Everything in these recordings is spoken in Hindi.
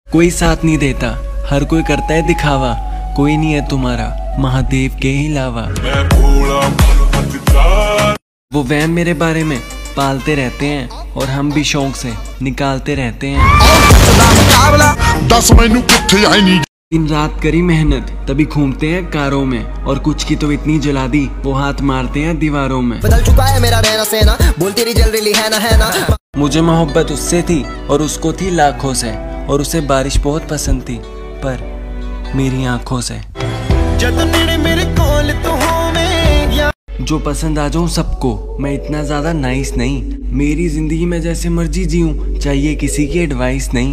कोई साथ नहीं देता, हर कोई करता है दिखावा, कोई नहीं है तुम्हारा महादेव के अलावा। वो वहम मेरे बारे में पालते रहते हैं और हम भी शौक से निकालते रहते हैं। दिन रात करी मेहनत तभी घूमते हैं कारों में, और कुछ की तो इतनी जला दी वो हाथ मारते हैं दीवारों में। बदल चुका है मेरा रहना सहना, बोल तेरी जल रही है ना। मुझे मोहब्बत उससे थी और उसको थी लाखों से, और उसे बारिश बहुत पसंद थी पर मेरी आंखों से। जो पसंद आ जाऊं सबको, मैं इतना ज्यादा नाइस नहीं, मेरी जिंदगी में जैसे मर्जी जीऊं, चाहिए किसी की एडवाइस नहीं।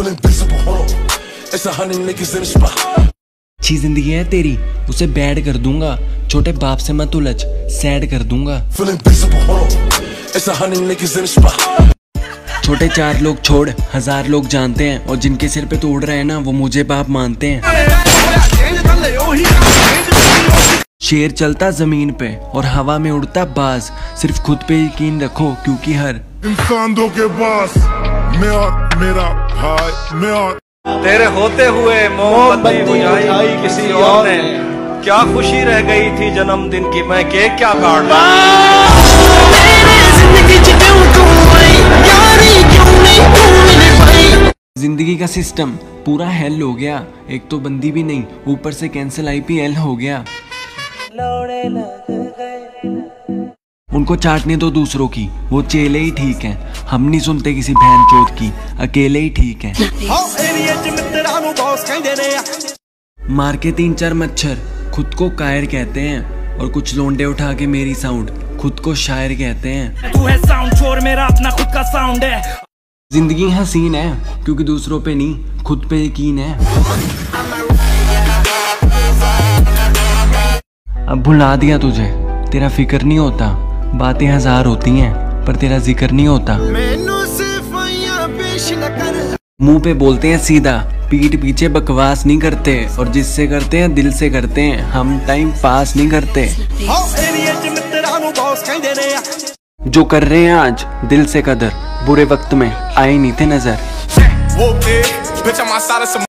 अच्छी जिंदगी है तेरी, उसे बैड कर दूंगा, छोटे बाप से मत उलझ, सैड कर दूंगा। छोटे 4 लोग छोड़ 1000 लोग जानते हैं, और जिनके सिर पे तो उड़ रहे हैं ना, वो मुझे बाप मानते हैं। शेर चलता जमीन पे और हवा में उड़ता बाज, सिर्फ खुद पे यकीन रखो क्योंकि हर इंसान धोखेबाज मैं और मेरा भाई मैं और तेरे होते हुए मोमबत्ती बुझाई किसी और ने, क्या खुशी रह गई थी जन्मदिन की, मैं केक क्या काटता। जिंदगी का सिस्टम पूरा हेल हो गया, एक तो बंदी भी नहीं, ऊपर से कैंसिल IPL हो गया। उनको चाटने दो दूसरों की, वो चेले ही ठीक हैं, हम नहीं सुनते किसी बहन चोद की, अकेले ही ठीक हैं। मार के 3-4 मच्छर खुद को कायर कहते हैं, और कुछ लोंडे उठा के मेरी साउंड खुद को शायर कहते हैं। तू है साउंड चोर, मेरा अपना खुद का साउंड है। जिंदगी हसीन है क्योंकि दूसरों पे नहीं खुद पे यकीन है। अब भुला दिया तुझे, तेरा फिक्र नहीं होता, बातें 1000 होती हैं पर तेरा जिक्र नहीं होता। मुंह पे बोलते हैं सीधा, पीठ पीछे बकवास नहीं करते, और जिससे करते हैं दिल से करते हैं, हम टाइम पास नहीं करते। जो कर रहे हैं आज दिल से कदर, बुरे वक्त में आए नहीं थे नजर।